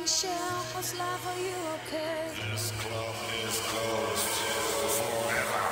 Michelle, how's life? Are you okay? This club is closed forever.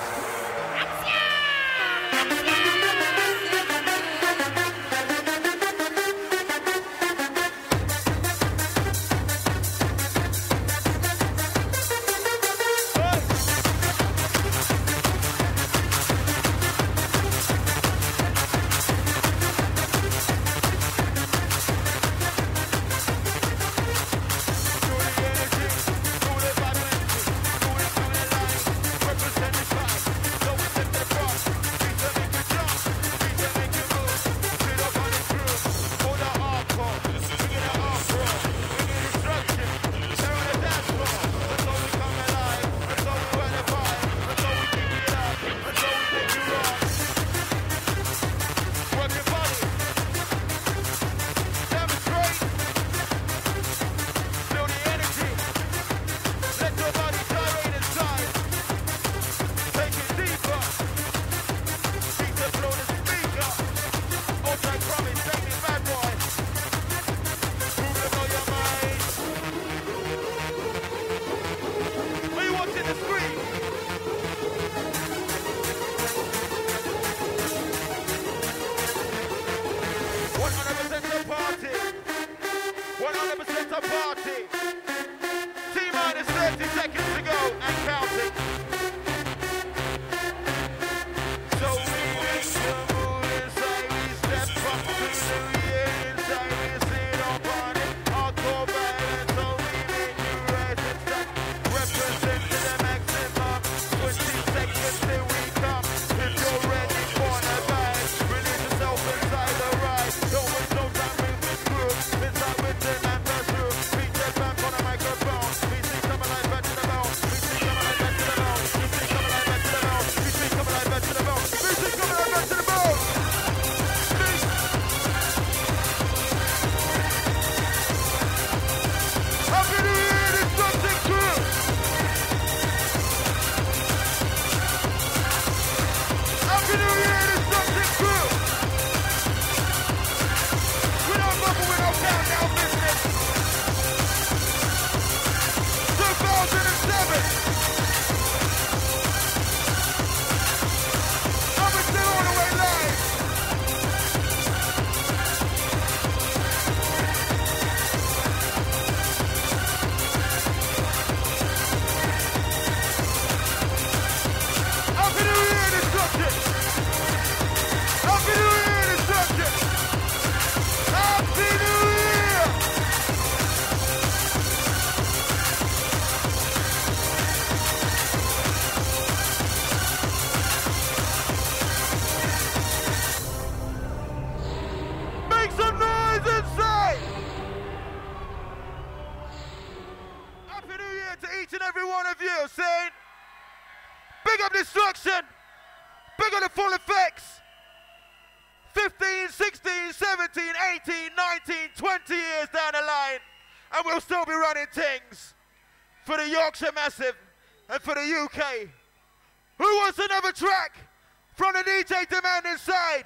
Massive and for the UK. Who wants another track from the DJ Demand Inside?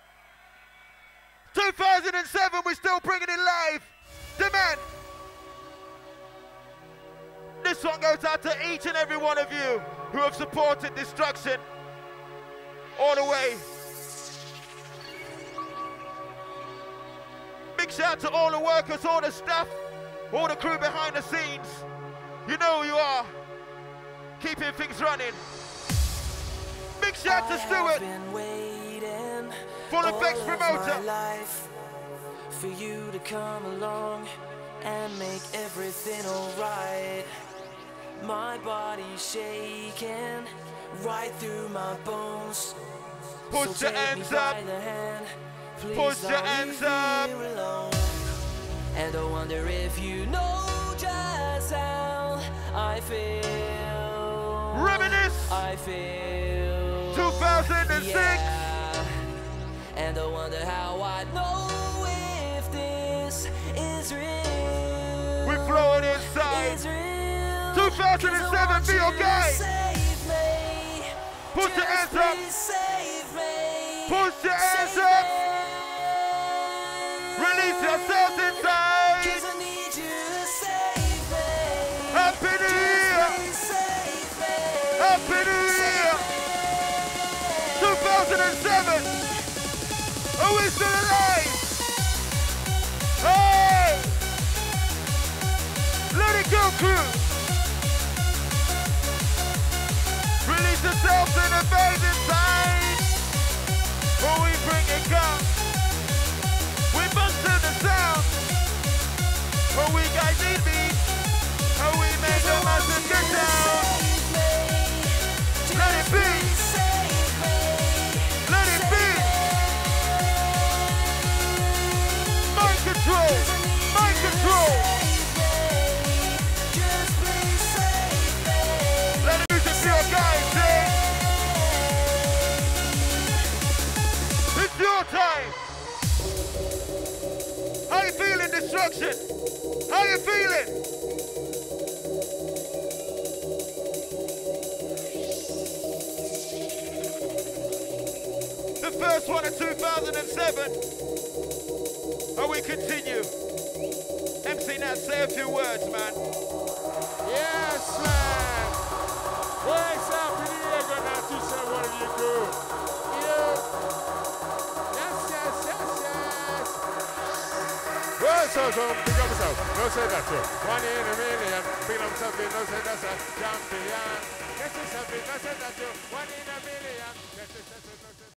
2007, we're still bringing it live. Demand. This one goes out to each and every one of you who have supported Destruction all the way. Big shout out to all the workers, all the staff, all the crew behind the scenes. You know who you are, keeping things running. Big shout to Stuart, Full Effects promoter. Life for you to come along and make everything alright. My body's shaking right through my bones. Put so your hands up. Put your hands up. And I wonder if you know just how I feel. Reminisce. I feel 2006. Yeah. And I wonder how I know if this is real. We're flowing inside. 2007, be okay. Put your hands up. Put your hands up. Release yourselves inside. 'Cause I need you to save Are we still alive? Hey! Let it go, crew. Release yourselves in the bathing time. Or we bring it down. We bust to the sound. Or we guys need me. Or we make a massive get down. Let it be. Let it be. Mind control. Mind control. Let the music be your guide, Jay. It's your time. How you feeling, Destruction? How you feeling? The first one in 2007. And we continue. MC Nat, say a few words, man. Yes, man. What's up in here? Gonna teach them what you do. Yeah. Yes. Well, so big up yourself. No say that too. 1 in a million. Big up yourself. No say that's a champion. Yes, it's a big. No say that too. 1 in a million. Yes, it's a